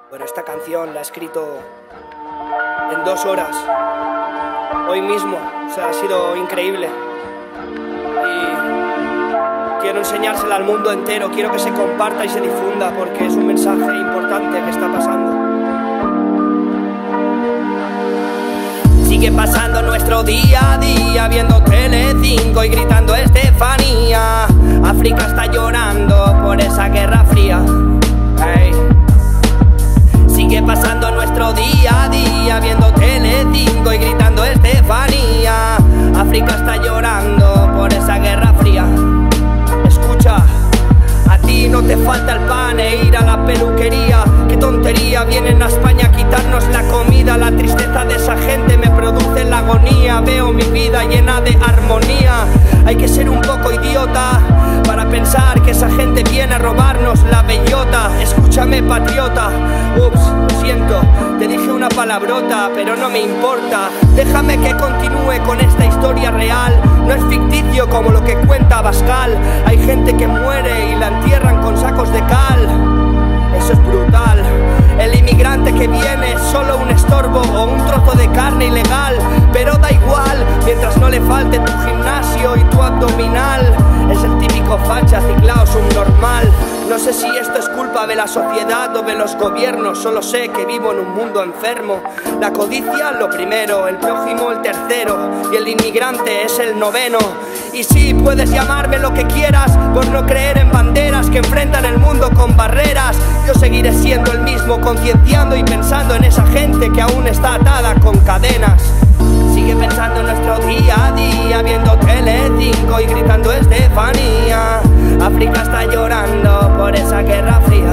Bueno, esta canción la he escrito en 2 horas, hoy mismo, o sea, ha sido increíble. Y quiero enseñársela al mundo entero, quiero que se comparta y se difunda, porque es un mensaje importante que está pasando. Sigue pasando nuestro día a día, viendo Telecinco y gritando Estefanía. África está llorando por esa guerra fría. Hey. Sigue pasando nuestro día a día, viendo Telecinco y gritando Estefanía. África está llorando por esa guerra fría. Escucha, a ti no te falta el pan e ir a la peluquería. Qué tontería, vienen a España a quitarnos la comida. La tristeza de esa gente me produce la agonía. Veo mi vida llena de armonía. Hay que ser un poco idiota para pensar que esa gente viene a robarnos la bellota. Escúchame, patriota. Ups, lo siento, te dije una palabrota, pero no me importa. Déjame que continúe con esta historia real. No es ficticio como lo que cuenta Abascal. Hay gente que muere y la entierran con sacos de cal. Eso es brutal. El inmigrante que viene es solo un estorbo o un trozo de carne ilegal. Pero da igual, mientras no le falte tu gimnasio y tu abdominal. Es el típico facha ciclao subnormal. No sé si esto es culpa de la sociedad o de los gobiernos. Solo sé que vivo en un mundo enfermo. La codicia lo primero, el prójimo el tercero y el inmigrante es el noveno. Y sí, puedes llamarme lo que quieras por no creer en banderas que enfrentan el mundo con barreras. Yo seguiré siendo el mismo, concienciando y pensando en esa gente que aún está atada con cadenas. Sigue pensando en nuestro día a día, viendo Telecinco y gritando Estefanía. África está llorando por esa guerra fría.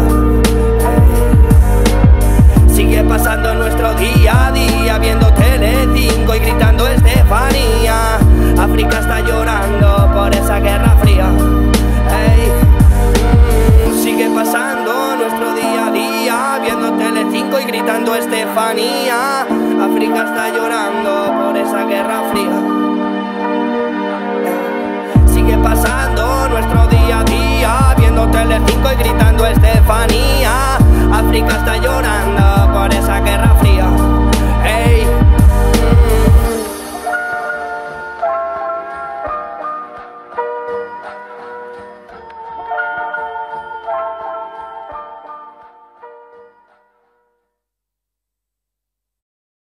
Sigue pasando nuestro día a día, viendo Telecinco y gritando Estefanía. África está llorando por esa guerra fría. Sigue pasando nuestro día a día, viendo Telecinco y gritando Estefanía. África está llorando por esa guerra fría. Sigue pasando nuestro día a día, viendo Telecinco y gritando Estefanía. África está llorando por esa guerra fría.